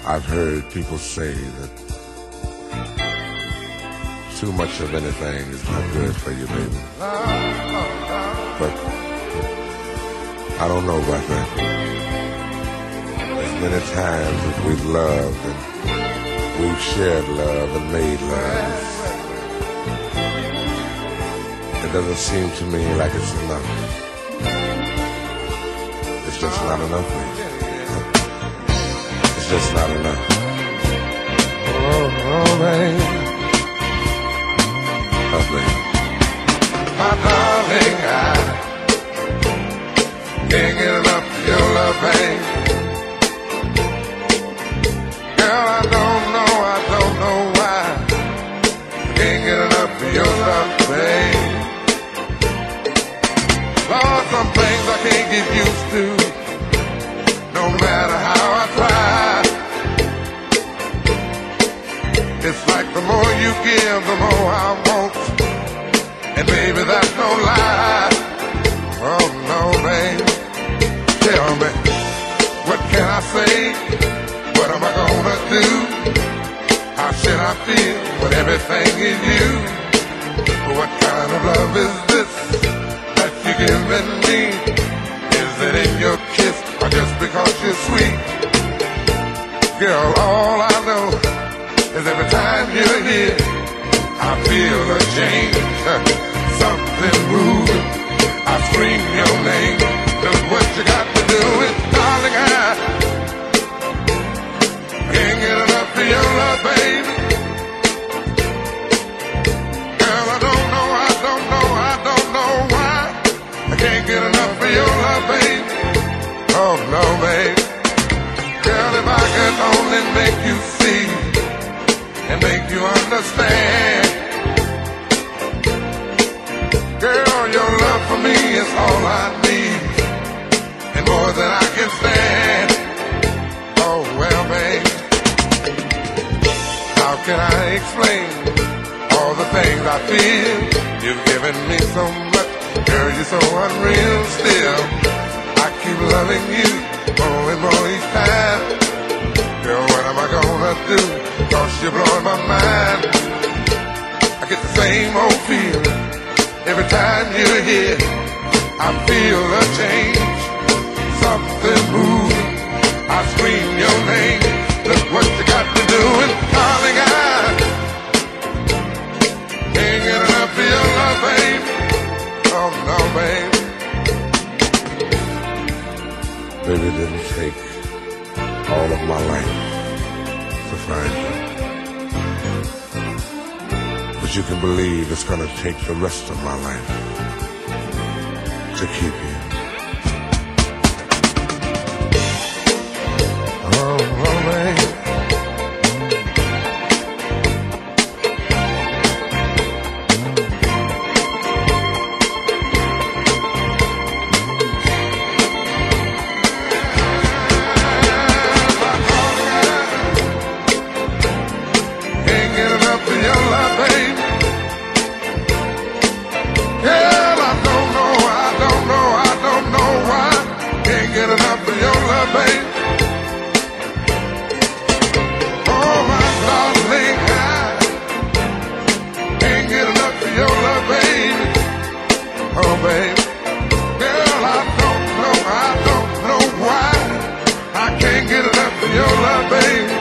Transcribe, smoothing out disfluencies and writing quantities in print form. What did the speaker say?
I've heard people say that too much of anything is not good for you, baby. But I don't know about that. As many times as we've loved and we've shared love and made love, it doesn't seem to me like it's enough. It's just not enough, baby. It's just not enough. Oh, baby. Oh, baby. My darling, I can't get enough of your love, baby. Girl, I don't know why. Can't get enough of your love, baby. Lord, some things I can't get used to, no matter how I try. It's like the more you give, the more I want. And baby, that's no lie. Oh no, baby. Tell me, what can I say? What am I gonna do? How should I feel when everything is you? What kind of love is this that you're giving me? Is it in your kiss or just because you're sweet? Girl, all I know is every time you're here, I feel a change, something moving. I scream your name. Look what you got to do it, darling. I can't get enough of your love, baby. Girl, I don't know why. I can't get enough of your love, baby. Oh no, baby. Girl, if I could only make you see and make you understand. Girl, your love for me is all I need, and more than I can stand. Oh, well, babe, how can I explain all the things I feel? You've given me so much, girl, you're so unreal still. I keep loving you more and more each time. Girl, what am I gonna do? 'Cause you're blowing my mind. I get the same old feeling every time you're here. I feel a change, something moving. I scream your name. Look what you got to do, and darling, I can't get enough of your love, babe. Oh no, babe. Baby, it didn't take all of my life to find you, but you can believe it's gonna take the rest of my life to keep you. Oh, man. Your love, baby.